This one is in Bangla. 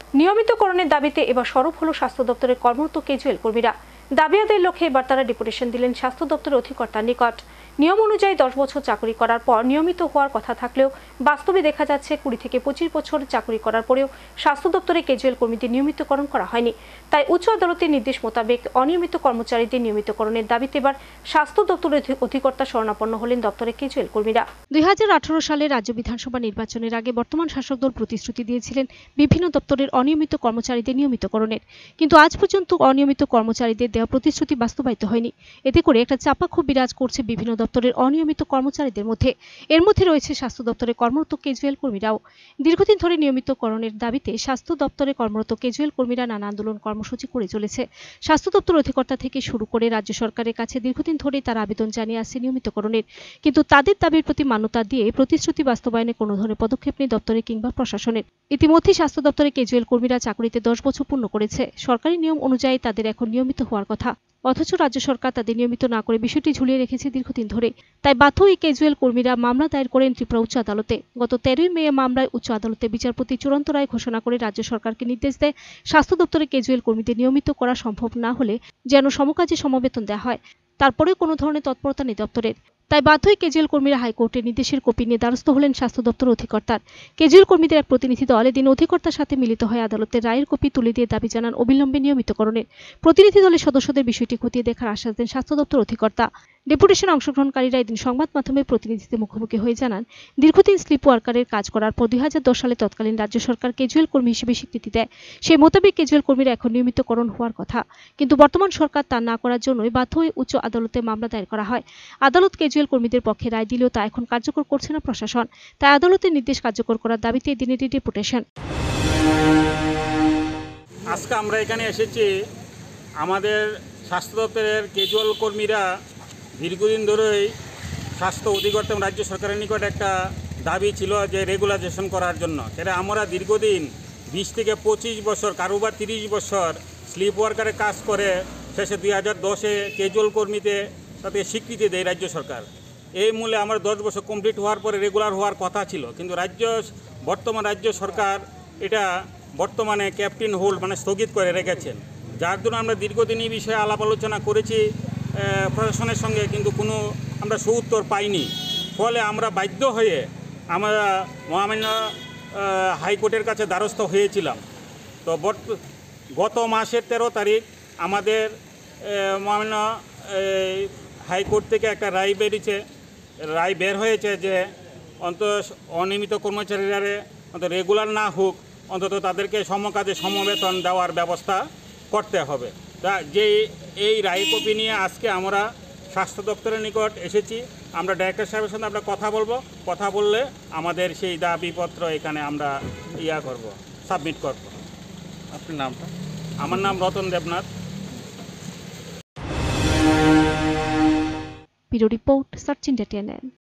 নিয়মিতকরণের দাবিতে এবার সরব হলো স্বাস্থ্য দপ্তরের কর্মরত কেজুয়াল কর্মীরা। দাবি আদায়ের লক্ষ্যে এবার তারা ডেপুটেশন দিলেন স্বাস্থ্য দপ্তরের অধিকর্তার নিকট। নিয়ম অনুযায়ী 10 বছর চাকরি করার পর নিয়মিত হওয়ার কথা থাকলেও বাস্তবে দেখা যাচ্ছে 20 থেকে 25 বছর চাকরি করার পরেও স্বাস্থ্য দপ্তরে কেজুয়াল কর্মীদের নিয়মিতকরণ করা হয়নি। তাই উচ্চ আদালতের নির্দেশ মোতাবেক অনিয়মিত কর্মচারীদের নিয়মিতকরণের দাবিতে এবার স্বাস্থ্য দপ্তরের অধিকর্তা শরণাপন্ন হলেন দপ্তরের কেজুয়াল কর্মীরা। 2018 সালে রাজ্য বিধানসভা নির্বাচনের আগে বর্তমান শাসক দল প্রতিশ্রুতি দিয়েছিলেন বিভিন্ন দপ্তরের অনিয়মিত কর্মচারীদের নিয়মিতকরণের, কিন্তু আজ পর্যন্ত অনিয়মিত কর্মচারীদের দেওয়া প্রতিশ্রুতি বাস্তবায়িত হয়নি। এতে করে একটা চাপা ক্ষোভ বিরাজ করছে বিভিন্ন দপ্তরের অনিয়মিত কর্মচারীদের মধ্যে। এর মধ্যে রয়েছে স্বাস্থ্য দপ্তরে কর্মরত কেজুয়াল কর্মীরাও। দীর্ঘদিন ধরে নিয়মিতকরণের দাবিতে স্বাস্থ্য দপ্তরে কর্মরত কেজুয়াল কর্মীরা নানা আন্দোলন কর্মসূচি করে চলেছে। স্বাস্থ্য দপ্তর অধিকর্তা থেকে শুরু করে রাজ্য সরকারের কাছে দীর্ঘদিন ধরেই তারা আবেদন জানিয়ে আসছে নিয়মিতকরণের, কিন্তু তাদের দাবির প্রতি মান্যতা দিয়ে প্রতিশ্রুতি বাস্তবায়নে কোনো ধরনের পদক্ষেপ নেই দপ্তরে কিংবা প্রশাসনের। ইতিমধ্যে স্বাস্থ্য দপ্তরে কেজুয়াল কর্মীরা চাকরিতে 10 বছর পূর্ণ করেছে। সরকারি নিয়ম অনুযায়ী তাদের এখন নিয়মিত হওয়ার কথা, অথচ রাজ্য সরকার তাদের নিয়মিত না করে বিষয়টি ঝুলিয়ে রেখেছে দীর্ঘদিন ধরে। তাই বাধ্য হয়ে কেজুয়াল কর্মীরা মামলা দায়ের করেন ত্রিপুরা উচ্চ আদালতে। গত 13 মে মামলায় উচ্চ আদালতে বিচারপতি চূড়ান্ত রায় ঘোষণা করে রাজ্য সরকারকে নির্দেশ দেয় স্বাস্থ্য দপ্তরে কেজুয়াল কর্মীদের নিয়মিত করা সম্ভব না হলে যেন সমকাজে সমবেতন দেওয়া হয়। তারপরেও কোনো ধরনের তৎপরতা নেই দপ্তরের। তাই বাধ্য হয়ে কেজুয়াল কর্মীরা হাইকোর্টের নির্দেশের কপি নিয়ে দ্বারস্থ হলেন স্বাস্থ্য দপ্তর অধিকর্তার। কেজুয়াল কর্মীদের এক প্রতিনিধি দল এদিন অধিকর্তার সাথে মিলিত হয়ে আদালতের রায়ের কপি তুলে দিয়ে দাবি জানান অবিলম্বে নিয়মিতকরণের। প্রতিনিধি দলের সদস্যদের বিষয়টি খতিয়ে দেখার আশ্বাস দেন স্বাস্থ্য দপ্তর অধিকর্তা। ডেপুটেশনে অংশগ্রহণকারীরা এদিন সংবাদ মাধ্যমের প্রতিনিধিদের মুখোমুখি হয়ে জানান, দীর্ঘদিন স্লিপ ওয়ার্কারের কাজ করার পর 2010 সালে তৎকালীন রাজ্য সরকার কেজুয়াল কর্মী হিসেবে স্বীকৃতি দেয়। সেই মোতাবেক কেজুয়াল কর্মীরা এখন নিয়মিতকরণ হওয়ার কথা, কিন্তু বর্তমান সরকার তা না করার জন্যই বাধ্য হয়ে উচ্চ আদালতে মামলা দায়ের করা হয়। আদালত কেজুয়াল কর্মীদের পক্ষে রায় দিলেও তা এখন কার্যকর করছে না প্রশাসন। তাই আদালতের নির্দেশ কার্যকর করার দাবিতে এদিনের ডেপুটেশন। আজকে আমরা এখানে এসেছি, আমাদের স্বাস্থ্য দপ্তরের কেজুয়াল কর্মীরা দীর্ঘদিন ধরেই স্বাস্থ্য অধিকর্তা এবং রাজ্য সরকারের নিকট একটা দাবি ছিল যে রেগুলাইজেশন করার জন্য। সেটা আমরা দীর্ঘদিন 20 থেকে 25 বছর, কারোবার 30 বছর স্লিপ ওয়ার্কারে কাজ করে শেষে 2010-এ কেজুয়াল কর্মীতে তাদের স্বীকৃতি দেয় রাজ্য সরকার। এই মূলে আমার 10 বছর কমপ্লিট হওয়ার পরে রেগুলার হওয়ার কথা ছিল, কিন্তু বর্তমান রাজ্য সরকার এটা বর্তমানে ক্যাপ্টেন হোল্ড মানে স্থগিত করে রেখেছেন, যার জন্য আমরা দীর্ঘদিন এই বিষয়ে আলাপ আলোচনা করেছি প্রশাসনের সঙ্গে, কিন্তু কোনো আমরা সুউত্তর পাইনি। ফলে আমরা বাধ্য হয়ে আমরা মহামান্য হাইকোর্টের কাছে দ্বারস্থ হয়েছিলাম। তো গত মাসের 13 তারিখ আমাদের মহামান্য হাইকোর্ট থেকে একটা রায় বের হয়েছে যে অনিয়মিত কর্মচারীরা অন্তত রেগুলার না হোক, অন্তত তাদেরকে সমকাজে সমবেতন দেওয়ার ব্যবস্থা করতে হবে। তা এই রায় কপি নিয়ে আজকে আমরা স্বাস্থ্য দপ্তরের নিকট এসেছি। আমরা ডাইরেক্টর সাহেবের সঙ্গে আমরা কথা বললে আমাদের সেই দাবিপত্র এখানে আমরা সাবমিট করব। আপনার নামটা? আমার নাম Ratan Debnath. Bureau report, search India TNN।